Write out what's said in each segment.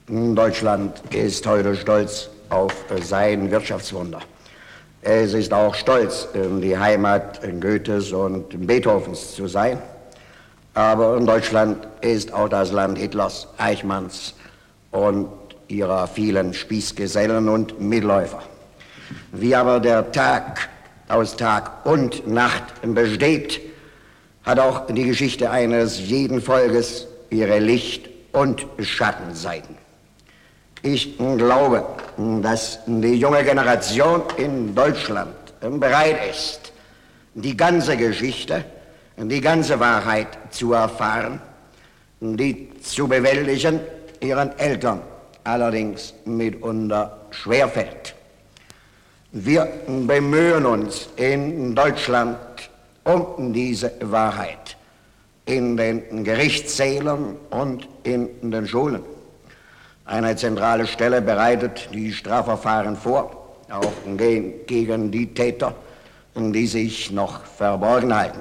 Deutschland ist heute stolz auf sein Wirtschaftswunder. Es ist auch stolz, die Heimat Goethes und Beethovens zu sein. Aber Deutschland ist auch das Land Hitlers, Eichmanns und ihrer vielen Spießgesellen und Mitläufer. Wie aber der Tag aus Tag und Nacht besteht, hat auch die Geschichte eines jeden Volkes ihre Licht- und Schattenseiten. Ich glaube, dass die junge Generation in Deutschland bereit ist, die ganze Geschichte, die ganze Wahrheit zu erfahren, die zu bewältigen ihren Eltern allerdings mitunter schwerfällt. Wir bemühen uns in Deutschland um diese Wahrheit in den Gerichtssälen und in den Schulen. Eine zentrale Stelle bereitet die Strafverfahren vor, auch gegen die Täter, die sich noch verborgen halten.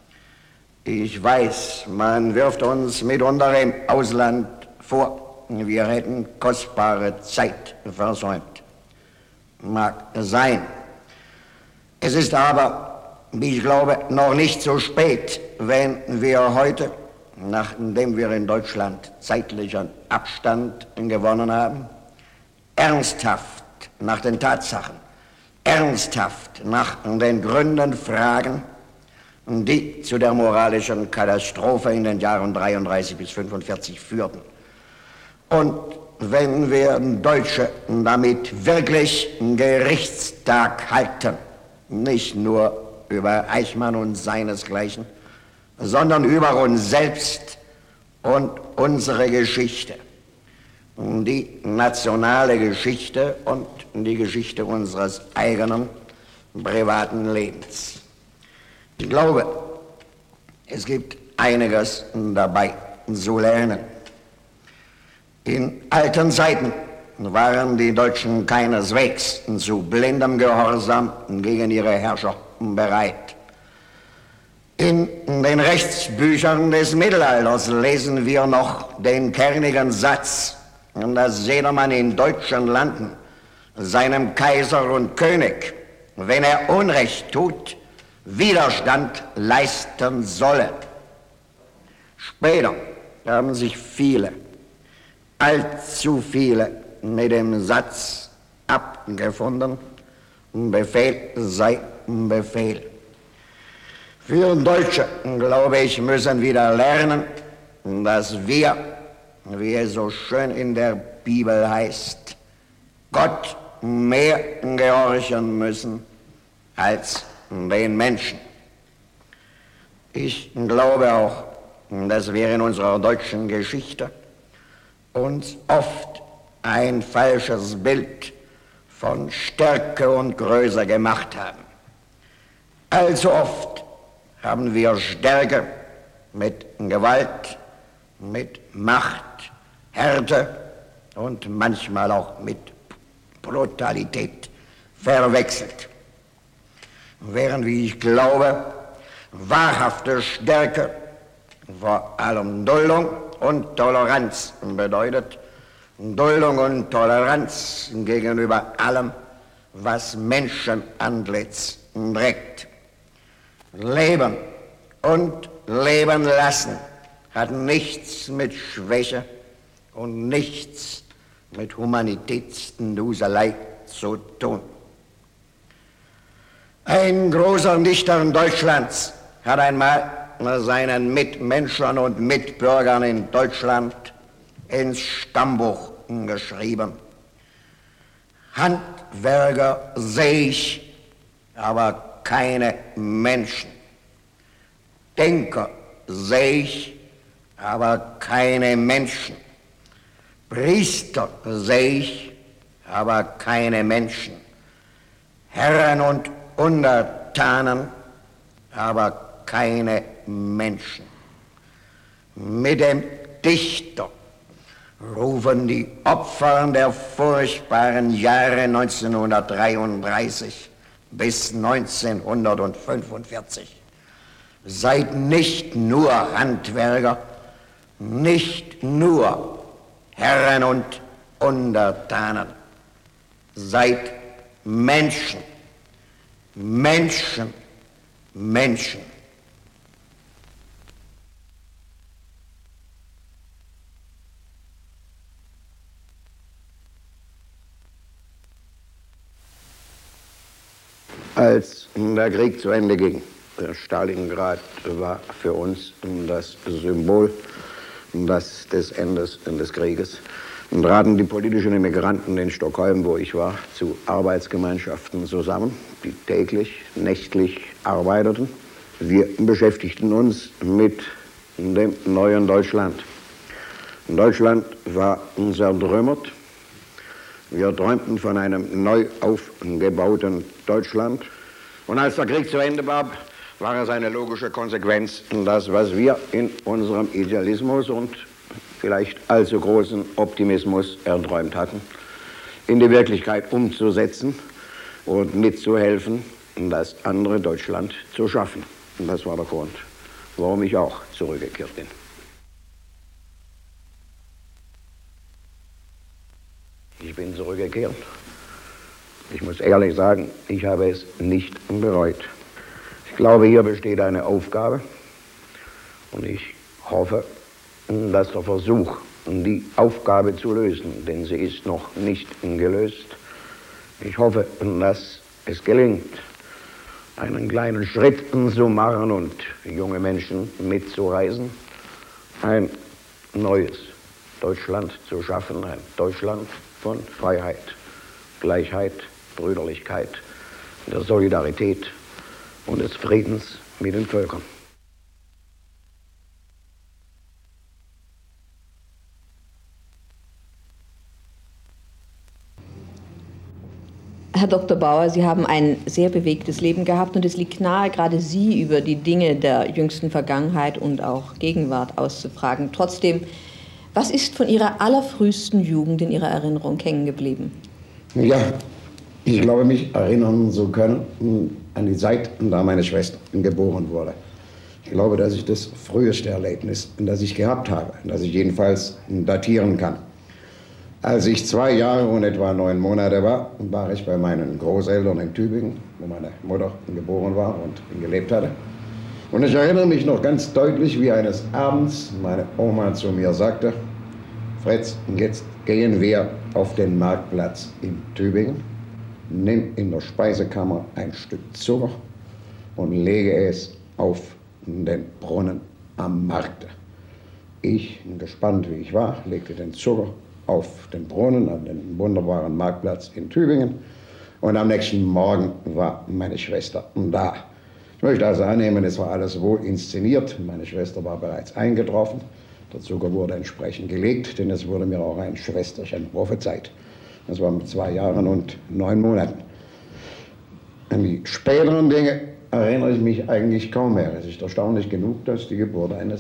Ich weiß, man wirft uns mitunter im Ausland vor, wir hätten kostbare Zeit versäumt. Mag sein. Es ist aber, wie ich glaube, noch nicht so spät, wenn wir heute, nachdem wir in Deutschland zeitlichen Abstand gewonnen haben, ernsthaft nach den Tatsachen, ernsthaft nach den Gründen fragen, die zu der moralischen Katastrophe in den Jahren 33 bis 45 führten. Und wenn wir Deutsche damit wirklich Gerichtstag halten, nicht nur über Eichmann und seinesgleichen, sondern über uns selbst und unsere Geschichte, die nationale Geschichte und die Geschichte unseres eigenen privaten Lebens. Ich glaube, es gibt einiges dabei zu lernen. In alten Zeiten waren die Deutschen keineswegs zu blindem Gehorsam gegen ihre Herrscher bereit. In den Rechtsbüchern des Mittelalters lesen wir noch den kernigen Satz, dass jedermann in deutschen Landen seinem Kaiser und König, wenn er Unrecht tut, Widerstand leisten solle. Später haben sich viele, allzu viele, mit dem Satz abgefunden, Befehl sei Befehl. Wir Deutsche, glaube ich, müssen wieder lernen, dass wir, wie es so schön in der Bibel heißt, Gott mehr gehorchen müssen als den Menschen. Ich glaube auch, dass wir in unserer deutschen Geschichte uns oft ein falsches Bild von Stärke und Größe gemacht haben. Allzu oft haben wir Stärke mit Gewalt, mit Macht, Härte und manchmal auch mit Brutalität verwechselt. Während, wie ich glaube, wahrhafte Stärke vor allem Duldung und Toleranz bedeutet, Duldung und Toleranz gegenüber allem, was Menschenantlitz trägt. Leben und leben lassen hat nichts mit Schwäche und nichts mit Humanitätsduselei zu tun. Ein großer Dichter Deutschlands hat einmal seinen Mitmenschen und Mitbürgern in Deutschland ins Stammbuch geschrieben: Handwerker sehe ich, aber keine Menschen. Denker sehe ich, aber keine Menschen. Priester sehe ich, aber keine Menschen. Herren und Untertanen, aber keine Menschen. Mit dem Dichter rufen die Opfer der furchtbaren Jahre 1933 bis 1945. Seid nicht nur Handwerker, nicht nur Herren und Untertanen, seid Menschen, Menschen, Menschen. Als der Krieg zu Ende ging, Stalingrad war für uns das Symbol des Endes des Krieges, traten die politischen Immigranten in Stockholm, wo ich war, zu Arbeitsgemeinschaften zusammen, die täglich, nächtlich arbeiteten. Wir beschäftigten uns mit dem neuen Deutschland. Deutschland war zertrümmert. Wir träumten von einem neu aufgebauten Deutschland. Und als der Krieg zu Ende war, war es eine logische Konsequenz, das, was wir in unserem Idealismus und vielleicht allzu großen Optimismus erträumt hatten, in die Wirklichkeit umzusetzen und mitzuhelfen, das andere Deutschland zu schaffen. Und das war der Grund, warum ich auch zurückgekehrt bin. Ich bin zurückgekehrt. Ich muss ehrlich sagen, ich habe es nicht bereut. Ich glaube, hier besteht eine Aufgabe und ich hoffe, dass der Versuch, die Aufgabe zu lösen, denn sie ist noch nicht gelöst, ich hoffe, dass es gelingt, einen kleinen Schritt zu machen und junge Menschen mitzureisen, ein neues Deutschland zu schaffen, ein Deutschland von Freiheit, Gleichheit, Brüderlichkeit, der Solidarität und des Friedens mit den Völkern. Herr Dr. Bauer, Sie haben ein sehr bewegtes Leben gehabt und es liegt nahe, gerade Sie über die Dinge der jüngsten Vergangenheit und auch Gegenwart auszufragen. Trotzdem, was ist von Ihrer allerfrühesten Jugend in Ihrer Erinnerung hängen geblieben? Ja, ich glaube, mich erinnern zu können an die Zeit, da meine Schwester geboren wurde. Ich glaube, dass ich das früheste Erlebnis, das ich gehabt habe, das ich jedenfalls datieren kann. Als ich 2 Jahre und etwa 9 Monate war, war ich bei meinen Großeltern in Tübingen, wo meine Mutter geboren war und gelebt hatte. Und ich erinnere mich noch ganz deutlich, wie eines Abends meine Oma zu mir sagte: Fritz, jetzt gehen wir auf den Marktplatz in Tübingen, nimm in der Speisekammer ein Stück Zucker und lege es auf den Brunnen am Markte. Ich, gespannt wie ich war, legte den Zucker auf den Brunnen, an den wunderbaren Marktplatz in Tübingen. Und am nächsten Morgen war meine Schwester da. Ich möchte also annehmen, es war alles wohl inszeniert. Meine Schwester war bereits eingetroffen. Der Zucker wurde entsprechend gelegt, denn es wurde mir auch ein Schwesterchen prophezeit. Das war mit 2 Jahren und 9 Monaten. An die späteren Dinge erinnere ich mich eigentlich kaum mehr. Es ist erstaunlich genug, dass die Geburt einer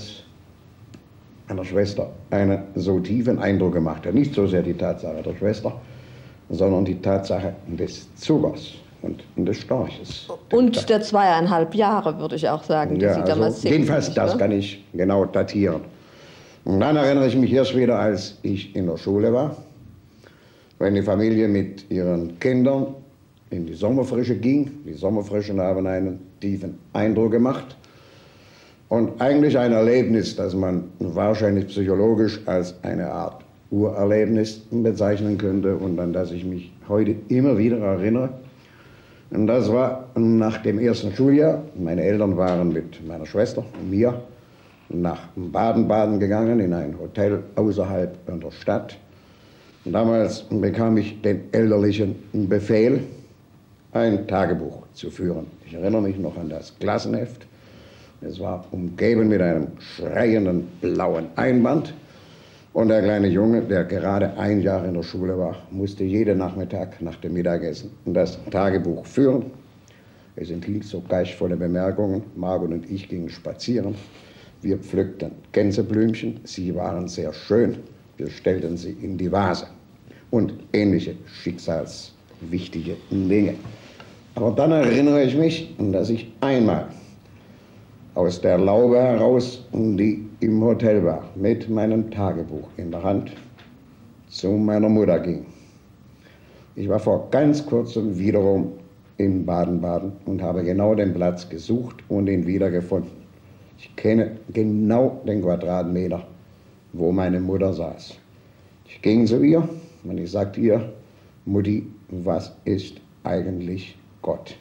Schwester einen so tiefen Eindruck gemacht hat. Nicht so sehr die Tatsache der Schwester, sondern die Tatsache des Zuckers und des Storches. Und der 2,5 Jahre, würde ich auch sagen, die ja, Sie damals also jedenfalls, das kann ich genau datieren. Und dann erinnere ich mich erst wieder, als ich in der Schule war, wenn die Familie mit ihren Kindern in die Sommerfrische ging. Die Sommerfrischen haben einen tiefen Eindruck gemacht. Und eigentlich ein Erlebnis, das man wahrscheinlich psychologisch als eine Art Urerlebnis bezeichnen könnte und an das ich mich heute immer wieder erinnere. Und das war nach dem ersten Schuljahr. Meine Eltern waren mit meiner Schwester und mir nach Baden-Baden gegangen, in ein Hotel außerhalb der Stadt. Und damals bekam ich den elterlichen Befehl, ein Tagebuch zu führen. Ich erinnere mich noch an das Klassenheft. Es war umgeben mit einem schreienden blauen Einband. Und der kleine Junge, der gerade 1 Jahr in der Schule war, musste jeden Nachmittag nach dem Mittagessen das Tagebuch führen. Es enthielt so geistvolle Bemerkungen. Margot und ich gingen spazieren. Wir pflückten Gänseblümchen. Sie waren sehr schön. Wir stellten sie in die Vase. Und ähnliche schicksalswichtige Dinge. Aber dann erinnere ich mich, dass ich einmal aus der Laube heraus, die im Hotel war, mit meinem Tagebuch in der Hand, zu meiner Mutter ging. Ich war vor ganz kurzem wiederum in Baden-Baden und habe genau den Platz gesucht und ihn wiedergefunden. Ich kenne genau den Quadratmeter, wo meine Mutter saß. Ich ging zu ihr und ich sagte ihr: Mutti, was ist eigentlich Gott?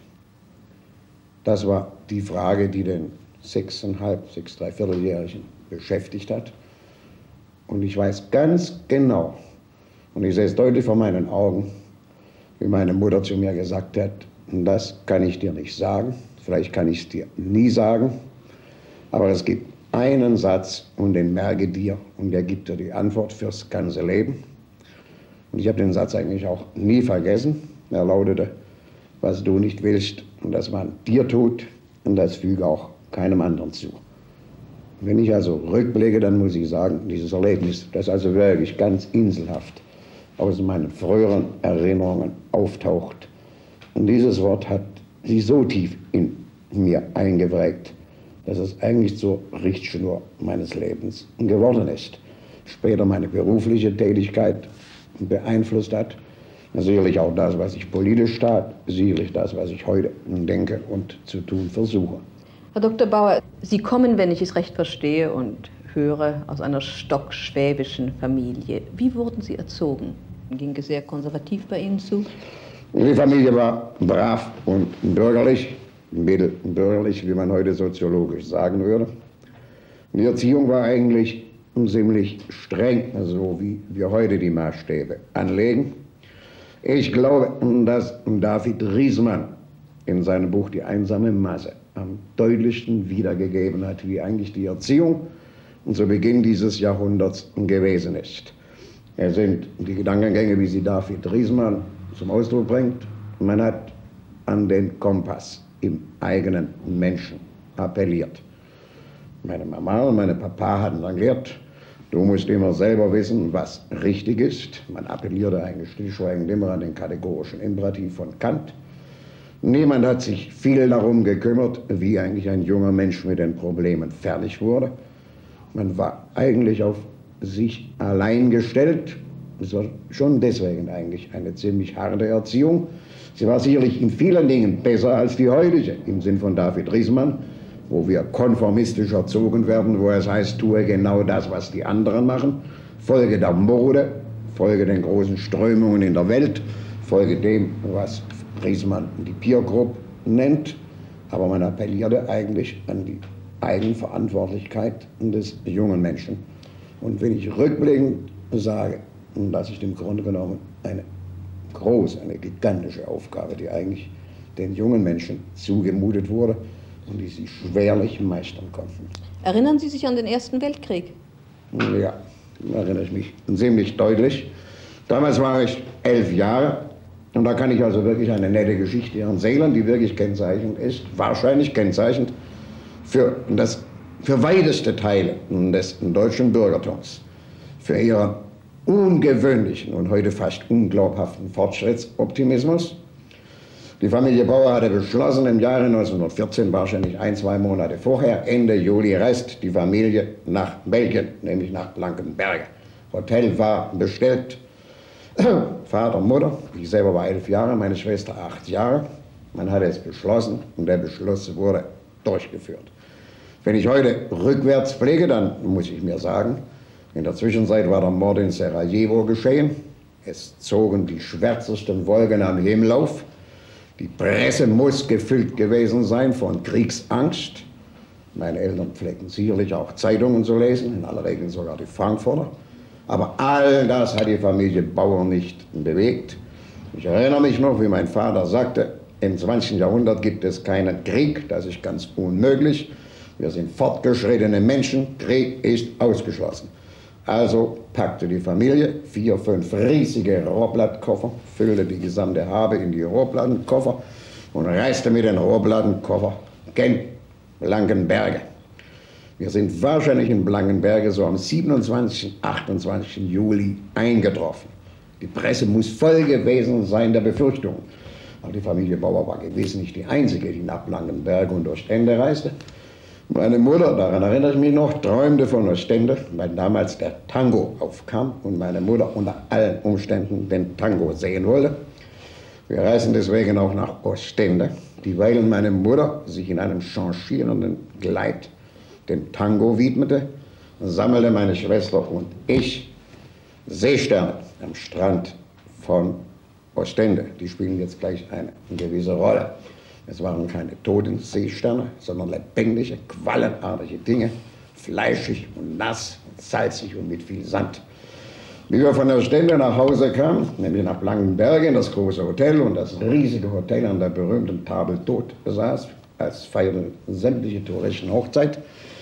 Das war die Frage, die den 6,5-Jährigen beschäftigt hat. Und ich weiß ganz genau, und ich sehe es deutlich vor meinen Augen, wie meine Mutter zu mir gesagt hat: Das kann ich dir nicht sagen, vielleicht kann ich es dir nie sagen, aber es gibt einen Satz und den merke dir und der gibt dir die Antwort fürs ganze Leben. Und ich habe den Satz eigentlich auch nie vergessen. Er lautete: Was du nicht willst und das man dir tut, und das füge auch keinem anderen zu. Wenn ich also rückblicke, dann muss ich sagen, dieses Erlebnis, das also wirklich ganz inselhaft aus meinen früheren Erinnerungen auftaucht. Und dieses Wort hat sich so tief in mir eingeprägt, dass es eigentlich zur Richtschnur meines Lebens geworden ist. Später meine berufliche Tätigkeit beeinflusst hat. Sicherlich auch das, was ich politisch tat, sicherlich das, was ich heute denke und zu tun versuche. Herr Dr. Bauer, Sie kommen, wenn ich es recht verstehe und höre, aus einer stockschwäbischen Familie. Wie wurden Sie erzogen? Ging es sehr konservativ bei Ihnen zu? Die Familie war brav und bürgerlich, mittelbürgerlich, wie man heute soziologisch sagen würde. Die Erziehung war eigentlich ziemlich streng, so wie wir heute die Maßstäbe anlegen. Ich glaube, dass David Riesmann in seinem Buch Die einsame Masse am deutlichsten wiedergegeben hat, wie eigentlich die Erziehung zu Beginn dieses Jahrhunderts gewesen ist. Es sind die Gedankengänge, wie sie David Riesmann zum Ausdruck bringt. Man hat an den Kompass im eigenen Menschen appelliert. Meine Mama und meine Papa hatten dann gelehrt: Du musst immer selber wissen, was richtig ist. Man appellierte eigentlich stillschweigend immer an den kategorischen Imperativ von Kant. Niemand hat sich viel darum gekümmert, wie eigentlich ein junger Mensch mit den Problemen fertig wurde. Man war eigentlich auf sich allein gestellt. Es war schon deswegen eigentlich eine ziemlich harte Erziehung. Sie war sicherlich in vielen Dingen besser als die heutige, im Sinn von David Riesmann, wo wir konformistisch erzogen werden, wo es heißt, tue genau das, was die anderen machen, folge der Mode, folge den großen Strömungen in der Welt, folge dem, was Riesmann die Peer Group nennt. Aber man appellierte eigentlich an die Eigenverantwortlichkeit des jungen Menschen. Und wenn ich rückblickend sage, dass ich im Grunde genommen eine gigantische Aufgabe, die eigentlich den jungen Menschen zugemutet wurde und die sie schwerlich meistern konnten. Erinnern Sie sich an den Ersten Weltkrieg? Ja, erinnere ich mich ziemlich deutlich. Damals war ich 11 Jahre und da kann ich also wirklich eine nette Geschichte erzählen, die wirklich kennzeichnend ist, wahrscheinlich kennzeichnend für weiteste Teile des deutschen Bürgertums, für ihren ungewöhnlichen und heute fast unglaubhaften Fortschrittsoptimismus. Die Familie Bauer hatte beschlossen, im Jahre 1914, wahrscheinlich 1-2 Monate vorher, Ende Juli, reist die Familie nach Belgien, nämlich nach Blankenberge. Hotel war bestellt. Vater, Mutter, ich selber war 11 Jahre, meine Schwester 8 Jahre. Man hatte es beschlossen und der Beschluss wurde durchgeführt. Wenn ich heute rückwärts blicke, dann muss ich mir sagen, in der Zwischenzeit war der Mord in Sarajevo geschehen. Es zogen die schwärzesten Wolken am Himmel auf. Die Presse muss gefüllt gewesen sein von Kriegsangst. Meine Eltern pflegten sicherlich auch Zeitungen zu lesen, in aller Regel sogar die Frankfurter. Aber all das hat die Familie Bauer nicht bewegt. Ich erinnere mich noch, wie mein Vater sagte, im 20. Jahrhundert gibt es keinen Krieg, das ist ganz unmöglich. Wir sind fortgeschrittene Menschen, Krieg ist ausgeschlossen. Also packte die Familie 4, 5 riesige Rohrblattkoffer, füllte die gesamte Habe in die Rohrblattenkoffer und reiste mit den Rohrblattenkoffer gen Blankenberge. Wir sind wahrscheinlich in Blankenberge so am 27., 28. Juli eingetroffen. Die Presse muss voll gewesen sein der Befürchtungen. Aber die Familie Bauer war gewiss nicht die einzige, die nach Blankenberge und durch Ende reiste. Meine Mutter, daran erinnere ich mich noch, träumte von Ostende, weil damals der Tango aufkam und meine Mutter unter allen Umständen den Tango sehen wollte. Wir reisen deswegen auch nach Ostende, dieweil meine Mutter sich in einem changierenden Kleid dem Tango widmete, sammelte meine Schwester und ich Seesterne am Strand von Ostende. Die spielen jetzt gleich eine gewisse Rolle. Es waren keine toten Seesterne, sondern lebendige, quallenartige Dinge, fleischig und nass und salzig und mit viel Sand. Wie wir von Ostende nach Hause kamen, nämlich nach Blankenberge in das große Hotel und das riesige Hotel an der berühmten Table d'Hôte besaß, als feierten sämtliche Touristen Hochzeit,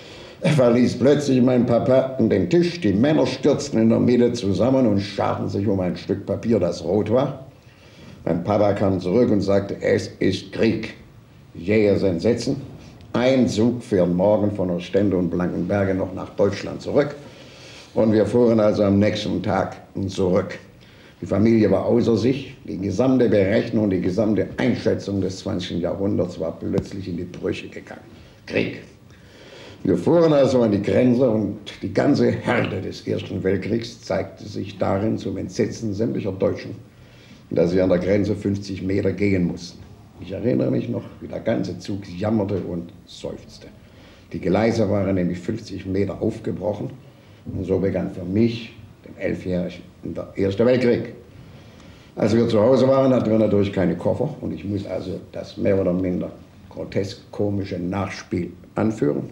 verließ plötzlich mein Papa den Tisch. Die Männer stürzten in der Mitte zusammen und scharten sich um ein Stück Papier, das rot war. Mein Papa kam zurück und sagte, es ist Krieg. Jähes Entsetzen. Ein Zug fährt morgen von Ostende und Blankenberge noch nach Deutschland zurück. Und wir fuhren also am nächsten Tag zurück. Die Familie war außer sich. Die gesamte Berechnung, die gesamte Einschätzung des 20. Jahrhunderts war plötzlich in die Brüche gegangen. Krieg. Wir fuhren also an die Grenze und die ganze Härte des Ersten Weltkriegs zeigte sich darin zum Entsetzen sämtlicher Deutschen, dass sie an der Grenze 50 Meter gehen mussten. Ich erinnere mich noch, wie der ganze Zug jammerte und seufzte. Die Gleise waren nämlich 50 Meter aufgebrochen und so begann für mich, den 11-Jährigen, der Erste Weltkrieg. Als wir zu Hause waren, hatten wir natürlich keine Koffer und ich muss also das mehr oder minder grotesk-komische Nachspiel anführen.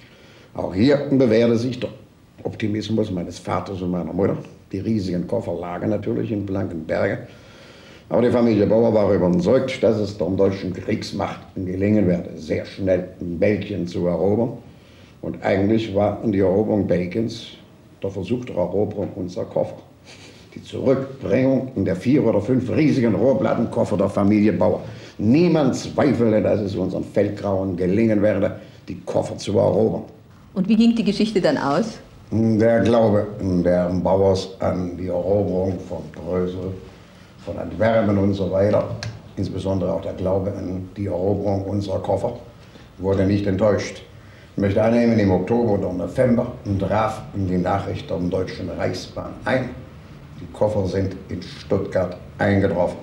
Auch hier bewährte sich der Optimismus meines Vaters und meiner Mutter. Die riesigen Koffer lagen natürlich in Blankenberge. Aber die Familie Bauer war überzeugt, dass es der deutschen Kriegsmacht gelingen werde, sehr schnell Belgien zu erobern. Und eigentlich war die Eroberung Belgiens der Versuch der Eroberung unserer Koffer. Die Zurückbringung in der 4 oder 5 riesigen Rohrplattenkoffer der Familie Bauer. Niemand zweifelte, dass es unseren Feldgrauen gelingen werde, die Koffer zu erobern. Und wie ging die Geschichte dann aus? Der Glaube der Bauers an die Eroberung von Brösel, von Antwerpen und so weiter, insbesondere auch der Glaube an die Eroberung unserer Koffer, wurde nicht enttäuscht. Ich möchte annehmen, im Oktober oder November traf die Nachricht der Deutschen Reichsbahn ein. Die Koffer sind in Stuttgart eingetroffen.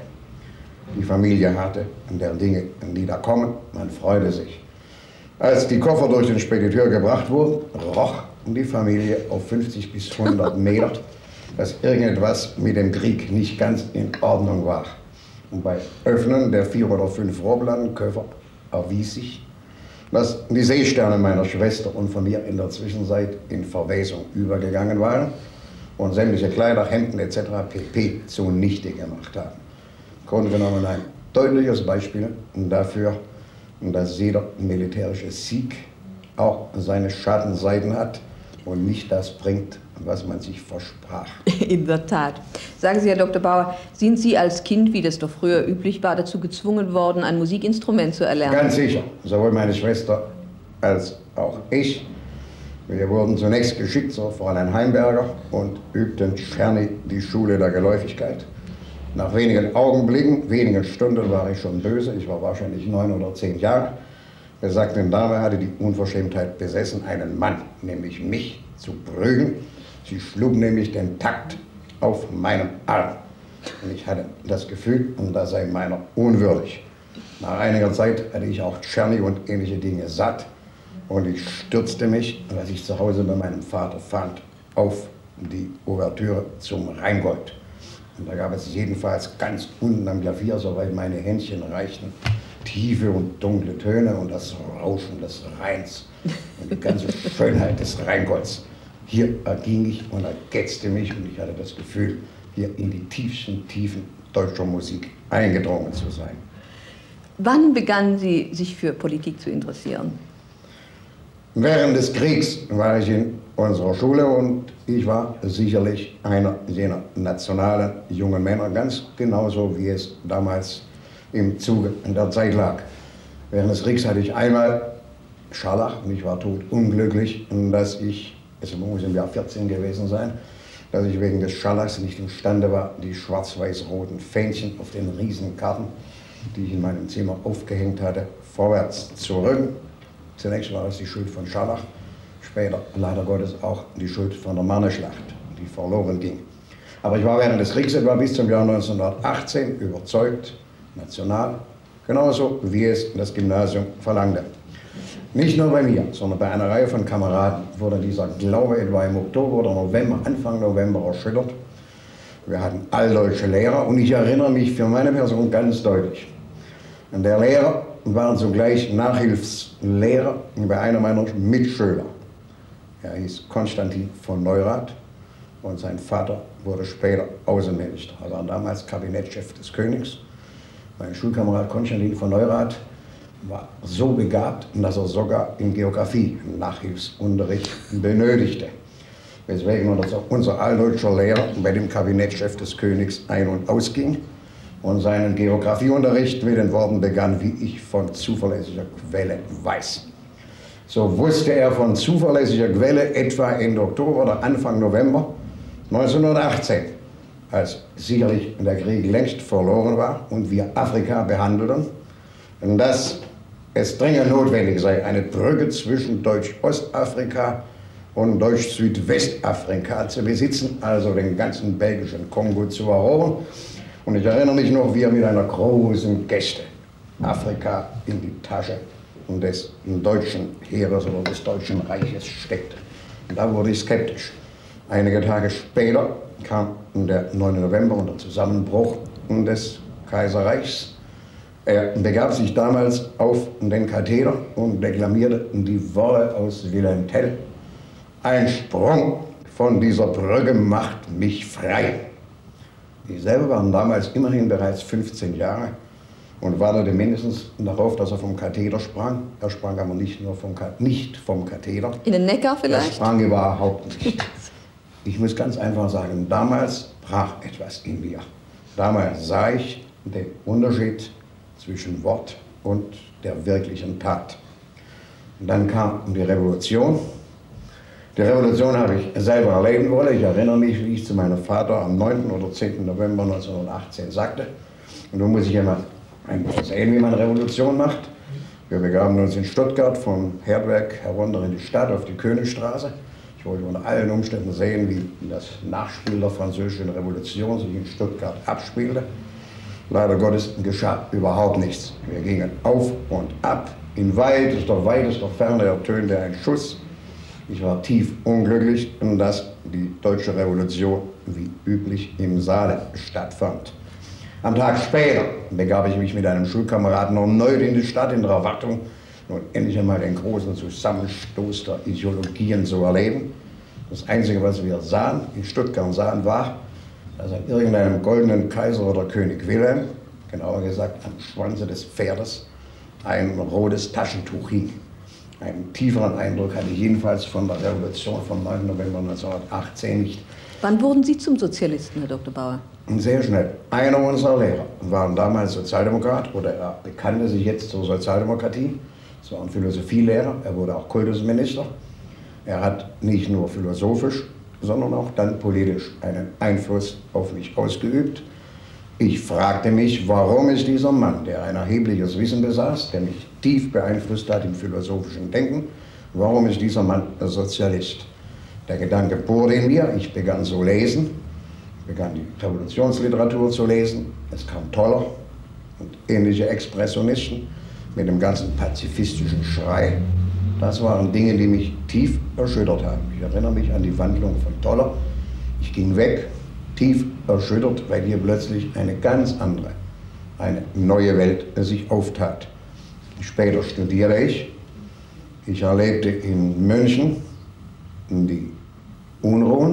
Die Familie hatte der Dinge, die da kommen, man freute sich. Als die Koffer durch den Spediteur gebracht wurden, roch die Familie auf 50 bis 100 Meter, dass irgendetwas mit dem Krieg nicht ganz in Ordnung war. Und bei Öffnen der 4 oder 5 Rohrplattenköffer erwies sich, dass die Seesterne meiner Schwester und von mir in der Zwischenzeit in Verwesung übergegangen waren und sämtliche Kleider, Hemden etc. pp. Zunichte gemacht haben. Im Grunde genommen ein deutliches Beispiel dafür, dass jeder militärische Sieg auch seine Schattenseiten hat und nicht das bringt, was man sich versprach. In der Tat. Sagen Sie, Herr Dr. Bauer, sind Sie als Kind, wie das doch früher üblich war, dazu gezwungen worden, ein Musikinstrument zu erlernen? Ganz sicher. Sowohl meine Schwester als auch ich. Wir wurden zunächst geschickt zur Fräulein Heimberger und übten Czerny die Schule der Geläufigkeit. Nach wenigen Augenblicken, wenigen Stunden war ich schon böse. Ich war wahrscheinlich 9 oder 10 Jahre. Besagte Dame hatte die Unverschämtheit besessen, einen Mann, nämlich mich, zu prügeln. Sie schlug nämlich den Takt auf meinem Arm. Und ich hatte das Gefühl, das sei meiner unwürdig. Nach einiger Zeit hatte ich auch Czerny und ähnliche Dinge satt. Und ich stürzte mich, was ich zu Hause bei meinem Vater fand, auf die Ouvertüre zum Rheingold. Und da gab es jedenfalls ganz unten am Klavier, soweit meine Händchen reichten, tiefe und dunkle Töne und das Rauschen des Rheins und die ganze Schönheit des Rheingolds. Hier erging ich und ergetzte mich und ich hatte das Gefühl, hier in die tiefsten Tiefen deutscher Musik eingedrungen zu sein. Wann begannen Sie, sich für Politik zu interessieren? Während des Kriegs war ich in unserer Schule und ich war sicherlich einer jener nationalen jungen Männer, ganz genauso wie es damals im Zuge der Zeit lag. Während des Kriegs hatte ich einmal Scharlach und ich war totunglücklich, dass ich, es muss im Jahr 14 gewesen sein, dass ich wegen des Scharlachs nicht imstande war, die schwarz-weiß-roten Fähnchen auf den Riesenkarten, die ich in meinem Zimmer aufgehängt hatte, vorwärts zu rücken. Zunächst war es die Schuld von Scharlach, später leider Gottes auch die Schuld von der Marneschlacht, die verloren ging. Aber ich war während des Kriegs etwa bis zum Jahr 1918 überzeugt, national, genauso wie es das Gymnasium verlangte. Nicht nur bei mir, sondern bei einer Reihe von Kameraden wurde dieser Glaube etwa im Oktober oder November, Anfang November erschüttert. Wir hatten alldeutsche Lehrer und ich erinnere mich für meine Person ganz deutlich. Und der Lehrer war zugleich Nachhilfslehrer bei einem meiner Mitschüler. Er hieß Konstantin von Neurath und sein Vater wurde später Außenminister. Er war damals Kabinettschef des Königs. Mein Schulkamerad Konstantin von Neurath war so begabt, dass er sogar in Geografie Nachhilfsunterricht benötigte. Weswegen unser alldeutscher Lehrer bei dem Kabinettschef des Königs ein- und ausging und seinen Geografieunterricht mit den Worten begann, wie ich von zuverlässiger Quelle weiß. So wusste er von zuverlässiger Quelle etwa Ende Oktober oder Anfang November 1918, als sicherlich der Krieg längst verloren war und wir Afrika behandelten, dass es dringend notwendig sei, eine Brücke zwischen Deutsch-Ostafrika und Deutsch-Südwestafrika zu besitzen, also den ganzen belgischen Kongo zu erobern. Und ich erinnere mich noch, wie er mit einer großen Geste Afrika in die Tasche des deutschen Heeres oder des Deutschen Reiches steckte. Und da wurde ich skeptisch. Einige Tage später kam der 9. November und der Zusammenbruch des Kaiserreichs. Er begab sich damals auf den Katheder und deklamierte die Worte aus Wilhelm Tell. Ein Sprung von dieser Brücke macht mich frei. Ich selber war damals immerhin bereits 15 Jahre und wartete mindestens darauf, dass er vom Katheder sprang. Er sprang aber nicht vom Katheder. In den Neckar vielleicht? Er sprang überhaupt nicht. Ich muss ganz einfach sagen, damals brach etwas in mir. Damals sah ich den Unterschied zwischen Wort und der wirklichen Tat. Und dann kam die Revolution. Die Revolution habe ich selber erleben wollen. Ich erinnere mich, wie ich zu meinem Vater am 9. oder 10. November 1918 sagte. Und nun muss ich ja mal sehen, wie man Revolution macht. Wir begaben uns in Stuttgart vom Herdwerk herunter in die Stadt auf die Königstraße. Ich wollte unter allen Umständen sehen, wie das Nachspiel der Französischen Revolution sich in Stuttgart abspielte. Leider Gottes geschah überhaupt nichts. Wir gingen auf und ab. In weitester Ferne ertönte ein Schuss. Ich war tief unglücklich, dass die deutsche Revolution wie üblich im Saale stattfand. Am Tag später begab ich mich mit einem Schulkameraden erneut in die Stadt in der Erwartung, nun endlich einmal den großen Zusammenstoß der Ideologien zu erleben. Das Einzige, was wir sahen, in Stuttgart sahen, war, dass an irgendeinem goldenen Kaiser oder König Wilhelm, genauer gesagt am Schwanze des Pferdes, ein rotes Taschentuch hing. Einen tieferen Eindruck hatte ich jedenfalls von der Revolution vom 9. November 1918 nicht. Wann wurden Sie zum Sozialisten, Herr Dr. Bauer? Sehr schnell. Einer unserer Lehrer war damals Sozialdemokrat oder er bekannte sich jetzt zur Sozialdemokratie. Es war ein Philosophielehrer, er wurde auch Kultusminister. Er hat nicht nur philosophisch, sondern auch dann politisch einen Einfluss auf mich ausgeübt. Ich fragte mich, warum ist dieser Mann, der ein erhebliches Wissen besaß, der mich tief beeinflusst hat im philosophischen Denken, warum ist dieser Mann Sozialist? Der Gedanke bohrte in mir, ich begann zu lesen, begann die Revolutionsliteratur zu lesen, es kam Toller und ähnliche Expressionisten mit dem ganzen pazifistischen Schrei. Das waren Dinge, die mich tief erschüttert haben. Ich erinnere mich an die Wandlung von Toller. Ich ging weg, tief erschüttert, weil hier plötzlich eine ganz andere, eine neue Welt sich auftat. Später studierte ich. Ich erlebte in München die Unruhen,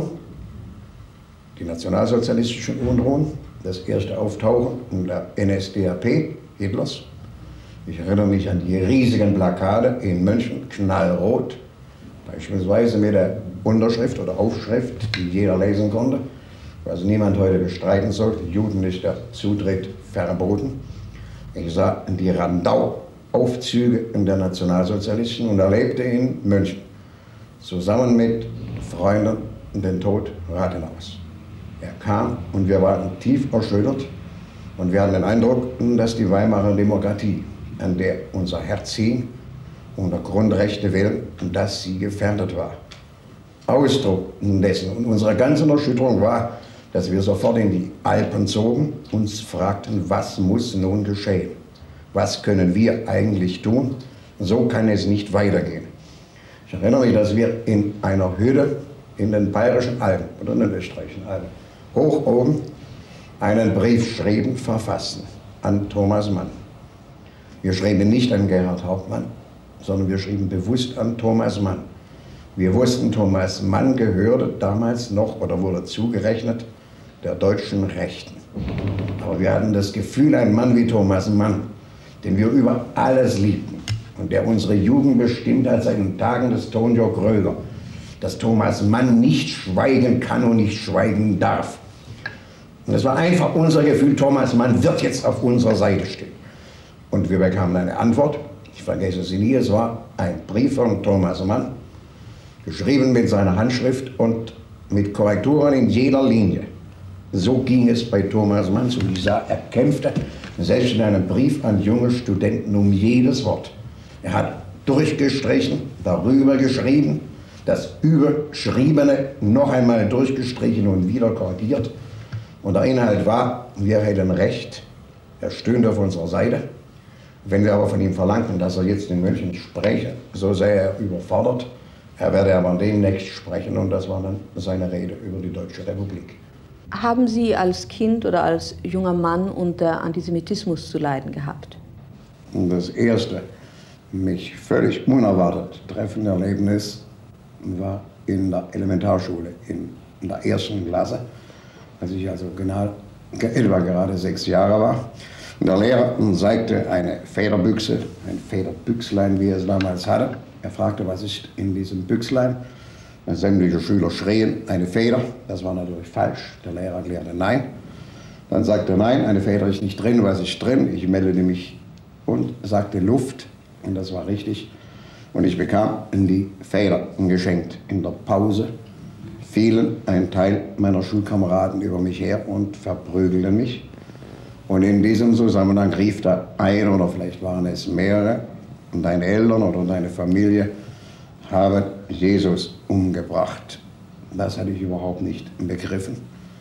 die nationalsozialistischen Unruhen, das erste Auftauchen der NSDAP, Hitlers. Ich erinnere mich an die riesigen Plakate in München, knallrot, beispielsweise mit der Unterschrift oder Aufschrift, die jeder lesen konnte, was niemand heute bestreiten sollte, Juden ist der Zutritt verboten. Ich sah die Randau-Aufzüge der Nationalsozialisten und erlebte in München zusammen mit Freunden den Tod Rathenaus. Er kam und wir waren tief erschüttert und wir hatten den Eindruck, dass die Weimarer Demokratie, an der unser Herz hing, und der Grundrechte willen, dass sie gefährdet war. Ausdruck dessen und unserer ganzen Erschütterung war, dass wir sofort in die Alpen zogen, uns fragten, was muss nun geschehen? Was können wir eigentlich tun? So kann es nicht weitergehen. Ich erinnere mich, dass wir in einer Hütte in den Bayerischen Alpen oder in den Österreichischen Alpen hoch oben einen Brief schrieben, verfassten an Thomas Mann. Wir schrieben nicht an Gerhard Hauptmann, sondern wir schrieben bewusst an Thomas Mann. Wir wussten, Thomas Mann gehörte damals noch oder wurde zugerechnet der deutschen Rechten. Aber wir hatten das Gefühl, ein Mann wie Thomas Mann, den wir über alles liebten und der unsere Jugend bestimmt hat seit den Tagen des Tonio Kröger, dass Thomas Mann nicht schweigen kann und nicht schweigen darf. Und es war einfach unser Gefühl, Thomas Mann wird jetzt auf unserer Seite stehen. Und wir bekamen eine Antwort, ich vergesse sie nie, es war ein Brief von Thomas Mann, geschrieben mit seiner Handschrift und mit Korrekturen in jeder Linie. So ging es bei Thomas Mann zu. Ich sah, er kämpfte selbst in einem Brief an junge Studenten um jedes Wort. Er hat durchgestrichen, darüber geschrieben, das Überschriebene noch einmal durchgestrichen und wieder korrigiert. Und der Inhalt war, wir hätten Recht, er stöhnte auf unserer Seite. Wenn wir aber von ihm verlangten, dass er jetzt in München spreche, so sei er überfordert. Er werde aber demnächst sprechen und das war dann seine Rede über die Deutsche Republik. Haben Sie als Kind oder als junger Mann unter Antisemitismus zu leiden gehabt? Und das erste, mich völlig unerwartet treffende Erlebnis war in der Elementarschule, in der 1. Klasse, als ich also etwa gerade 6 Jahre war. Und der Lehrer zeigte eine Federbüchse, ein Federbüchslein, wie er es damals hatte. Er fragte, was ist in diesem Büchslein? Sämtliche Schüler schrien, eine Feder. Das war natürlich falsch. Der Lehrer erklärte nein. Dann sagte er, nein, eine Feder ist nicht drin. Was ist drin? Ich meldete mich und sagte Luft. Und das war richtig. Und ich bekam die Feder geschenkt. In der Pause fielen ein Teil meiner Schulkameraden über mich her und verprügelten mich. Und in diesem Zusammenhang rief da ein, oder vielleicht waren es mehrere, und deine Eltern oder deine Familie haben Jesus umgebracht. Das hatte ich überhaupt nicht begriffen.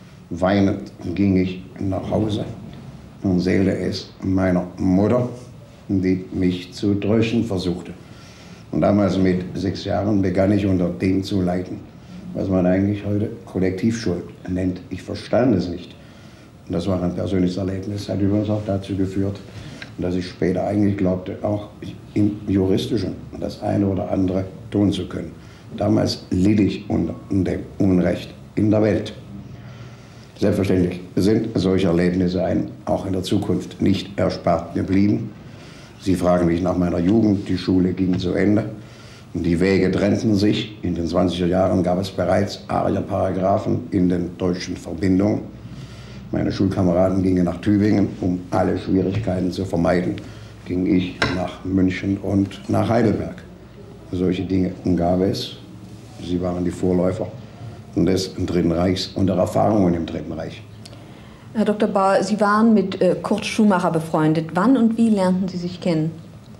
Weinend ging ich nach Hause und erzählte es meiner Mutter, die mich zu trösten versuchte. Und damals mit 6 Jahren begann ich unter dem zu leiden, was man eigentlich heute Kollektivschuld nennt. Ich verstand es nicht. Und das war ein persönliches Erlebnis, hat übrigens auch dazu geführt, dass ich später eigentlich glaubte, auch im Juristischen das eine oder andere tun zu können. Damals litt ich unter dem Unrecht in der Welt. Selbstverständlich sind solche Erlebnisse einem auch in der Zukunft nicht erspart geblieben. Sie fragen mich nach meiner Jugend, die Schule ging zu Ende. Die Wege trennten sich. In den 20er Jahren gab es bereits Aria-Paragraphen in den deutschen Verbindungen. Meine Schulkameraden gingen nach Tübingen, um alle Schwierigkeiten zu vermeiden, ging ich nach München und nach Heidelberg. Solche Dinge gab es. Sie waren die Vorläufer des Dritten Reichs und der Erfahrungen im Dritten Reich. Herr Dr. Bauer, Sie waren mit Kurt Schumacher befreundet. Wann und wie lernten Sie sich kennen?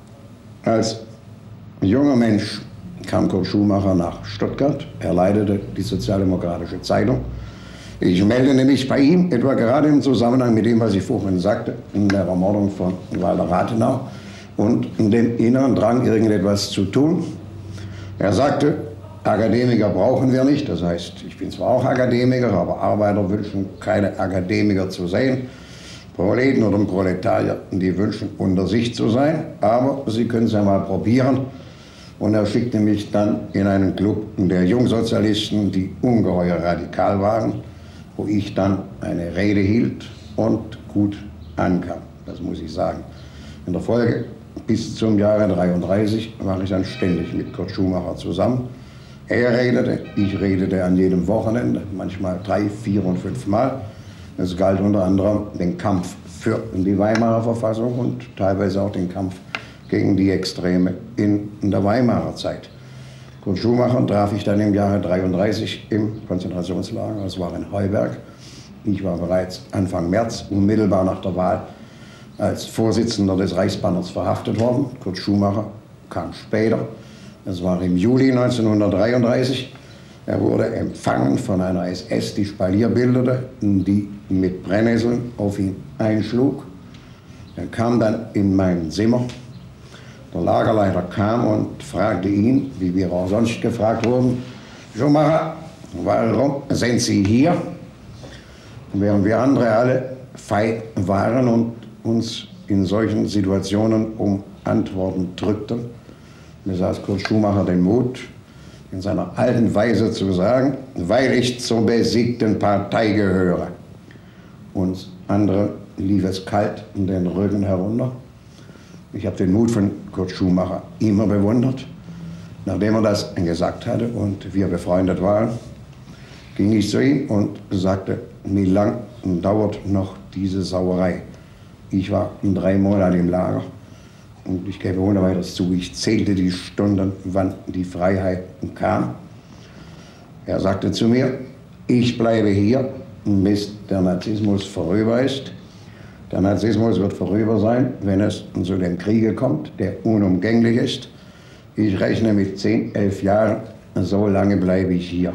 Als junger Mensch kam Kurt Schumacher nach Stuttgart. Er leitete die Sozialdemokratische Zeitung. Ich meldete mich bei ihm, etwa gerade im Zusammenhang mit dem, was ich vorhin sagte, in der Ermordung von Walter Rathenau und dem inneren Drang, irgendetwas zu tun. Er sagte, Akademiker brauchen wir nicht, das heißt, ich bin zwar auch Akademiker, aber Arbeiter wünschen keine Akademiker zu sehen. Proleten oder Proletarier, die wünschen unter sich zu sein, aber sie können es ja mal probieren. Und er schickte mich dann in einen Club der Jungsozialisten, die ungeheuer radikal waren, wo ich dann eine Rede hielt und gut ankam, das muss ich sagen. In der Folge, bis zum Jahre 1933, war ich dann ständig mit Kurt Schumacher zusammen. Er redete, ich redete an jedem Wochenende, manchmal 3, 4 und 5 Mal. Es galt unter anderem den Kampf für die Weimarer Verfassung und teilweise auch den Kampf gegen die Extreme in der Weimarer Zeit. Kurt Schumacher traf ich dann im Jahre 1933 im Konzentrationslager, das war in Heuberg. Ich war bereits Anfang März, unmittelbar nach der Wahl, als Vorsitzender des Reichsbanners verhaftet worden. Kurt Schumacher kam später. Das war im Juli 1933. Er wurde empfangen von einer SS, die Spalier bildete, die mit Brennnesseln auf ihn einschlug. Er kam dann in mein Zimmer. Der Lagerleiter kam und fragte ihn, wie wir auch sonst gefragt wurden, Schumacher, warum sind Sie hier? Während wir andere alle fei waren und uns in solchen Situationen um Antworten drückten, besaß Kurt Schumacher den Mut, in seiner alten Weise zu sagen, weil ich zur besiegten Partei gehöre. Uns andere lief es kalt den Rücken herunter. Ich habe den Mut von Kurt Schumacher immer bewundert. Nachdem er das gesagt hatte und wir befreundet waren, ging ich zu ihm und sagte, wie lang dauert noch diese Sauerei? Ich war 3 Monate im Lager und ich gebe ohne weiteres zu, ich zählte die Stunden, wann die Freiheit kam. Er sagte zu mir, ich bleibe hier, bis der Nazismus vorüber ist. Der Nazismus wird vorüber sein, wenn es zu dem Kriege kommt, der unumgänglich ist. Ich rechne mit 10, 11 Jahren, so lange bleibe ich hier.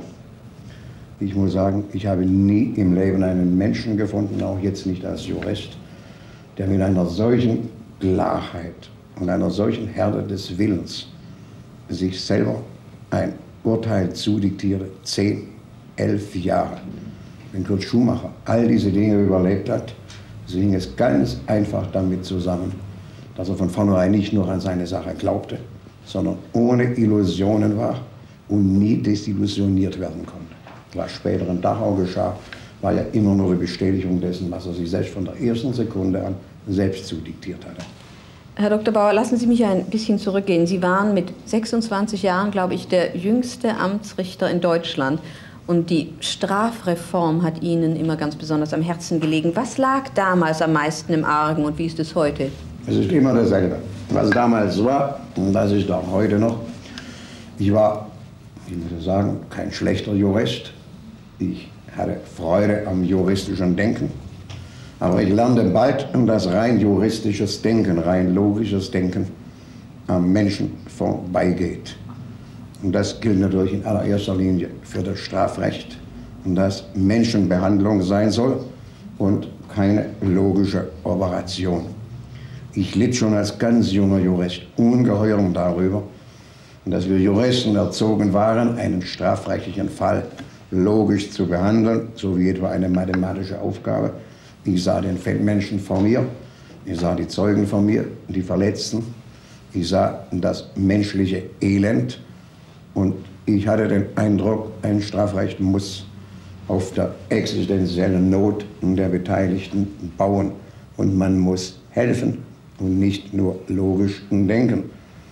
Ich muss sagen, ich habe nie im Leben einen Menschen gefunden, auch jetzt nicht als Jurist, der mit einer solchen Klarheit und einer solchen Härte des Willens sich selber ein Urteil zudiktierte, 10, 11 Jahre. Wenn Kurt Schumacher all diese Dinge überlebt hat, so hing es ganz einfach damit zusammen, dass er von vornherein nicht nur an seine Sache glaubte, sondern ohne Illusionen war und nie desillusioniert werden konnte. Was später in Dachau geschah, war ja immer nur die Bestätigung dessen, was er sich selbst von der ersten Sekunde an selbst zudiktiert hatte. Herr Dr. Bauer, lassen Sie mich ein bisschen zurückgehen. Sie waren mit 26 Jahren, glaube ich, der jüngste Amtsrichter in Deutschland. Und die Strafreform hat Ihnen immer ganz besonders am Herzen gelegen. Was lag damals am meisten im Argen und wie ist es heute? Es ist immer dasselbe. Was damals war, und das ist auch heute noch. Ich war, ich muss sagen, kein schlechter Jurist. Ich hatte Freude am juristischen Denken. Aber ich lernte bald, dass rein juristisches Denken, rein logisches Denken am Menschen vorbeigeht. Und das gilt natürlich in allererster Linie für das Strafrecht, das Menschenbehandlung sein soll und keine logische Operation. Ich litt schon als ganz junger Jurist ungeheuer darüber, dass wir Juristen erzogen waren, einen strafrechtlichen Fall logisch zu behandeln, so wie etwa eine mathematische Aufgabe. Ich sah den Menschen vor mir, ich sah die Zeugen vor mir, die Verletzten, ich sah das menschliche Elend. Und ich hatte den Eindruck, ein Strafrecht muss auf der existenziellen Not der Beteiligten bauen. Und man muss helfen und nicht nur logisch denken.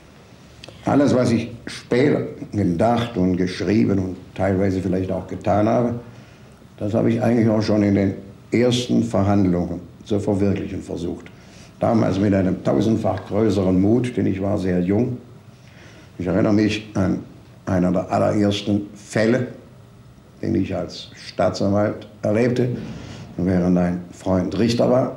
Alles, was ich später gedacht und geschrieben und teilweise vielleicht auch getan habe, das habe ich eigentlich auch schon in den ersten Verhandlungen zu verwirklichen versucht. Damals mit einem 1000-fach größeren Mut, denn ich war sehr jung. Ich erinnere mich an einer der allerersten Fälle, den ich als Staatsanwalt erlebte, während ein Freund Richter war.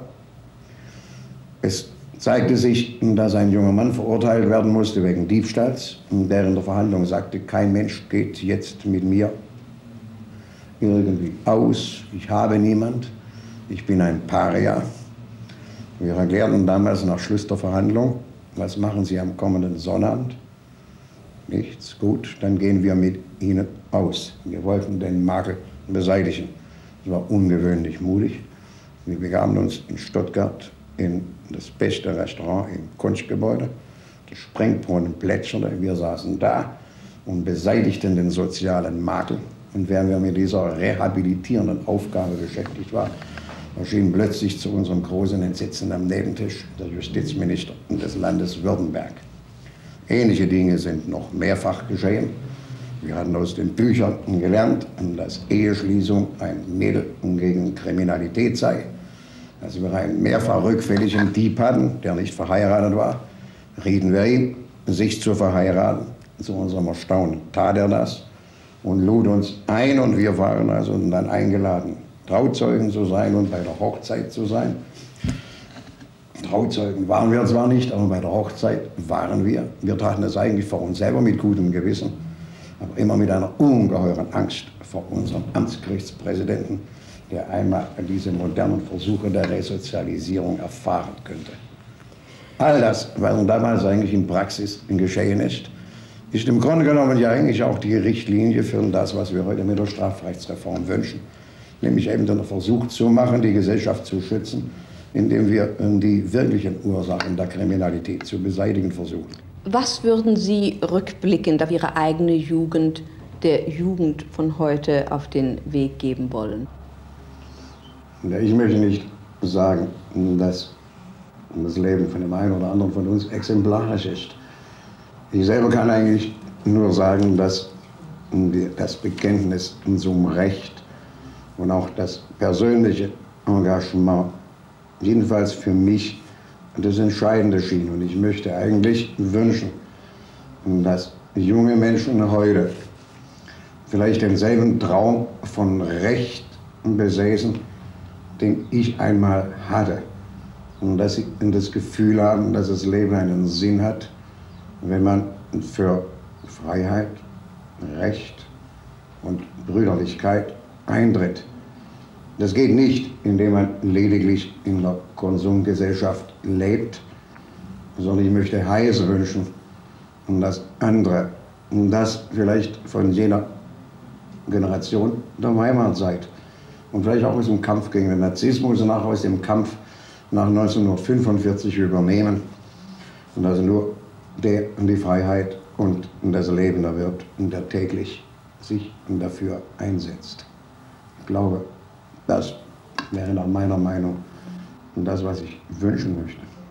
Es zeigte sich, dass ein junger Mann verurteilt werden musste wegen Diebstahls, der in der Verhandlung sagte, kein Mensch geht jetzt mit mir irgendwie aus, ich habe niemand, ich bin ein Paria. Wir erklärten damals nach Schluss der Verhandlung, was machen Sie am kommenden Sonnabend? Nichts, gut, dann gehen wir mit Ihnen aus. Wir wollten den Makel beseitigen. Es war ungewöhnlich mutig. Wir begaben uns in Stuttgart in das beste Restaurant im Kunstgebäude. Der Springbrunnen plätscherte, wir saßen da und beseitigten den sozialen Makel. Und während wir mit dieser rehabilitierenden Aufgabe beschäftigt waren, erschien plötzlich zu unserem großen Entsetzen am Nebentisch der Justizminister des Landes Württemberg. Ähnliche Dinge sind noch mehrfach geschehen. Wir hatten aus den Büchern gelernt, dass Eheschließung ein Mittel gegen Kriminalität sei. Als wir einen mehrfach rückfälligen Dieb hatten, der nicht verheiratet war, rieten wir ihm, sich zu verheiraten. Zu unserem Erstaunen tat er das und lud uns ein und wir waren also dann eingeladen, Trauzeugen zu sein und bei der Hochzeit zu sein. Trauzeugen waren wir zwar nicht, aber bei der Hochzeit waren wir. Wir taten es eigentlich vor uns selber mit gutem Gewissen, aber immer mit einer ungeheuren Angst vor unserem Amtsgerichtspräsidenten, der einmal diese modernen Versuche der Resozialisierung erfahren könnte. All das, was damals eigentlich in Praxis geschehen ist im Grunde genommen ja eigentlich auch die Richtlinie für das, was wir heute mit der Strafrechtsreform wünschen. Nämlich eben den Versuch zu machen, die Gesellschaft zu schützen, indem wir die wirklichen Ursachen der Kriminalität zu beseitigen versuchen. Was würden Sie rückblickend auf Ihre eigene Jugend, der Jugend von heute auf den Weg geben wollen? Ich möchte nicht sagen, dass das Leben von dem einen oder anderen von uns exemplarisch ist. Ich selber kann eigentlich nur sagen, dass das Bekenntnis zum Recht und auch das persönliche Engagement jedenfalls für mich das Entscheidende schien. Und ich möchte eigentlich wünschen, dass junge Menschen heute vielleicht denselben Traum von Recht besäßen, den ich einmal hatte. Und dass sie das Gefühl haben, dass das Leben einen Sinn hat, wenn man für Freiheit, Recht und Brüderlichkeit eintritt. Das geht nicht, indem man lediglich in der Konsumgesellschaft lebt, sondern ich möchte heiß wünschen, dass andere, das vielleicht von jener Generation der Weimarzeit und vielleicht auch aus dem Kampf gegen den Narzissmus und auch aus dem Kampf nach 1945 übernehmen und dass nur der die Freiheit und das Leben erwirbt und der täglich sich dafür einsetzt. Ich glaube, das wäre nach meiner Meinung das, was ich wünschen möchte.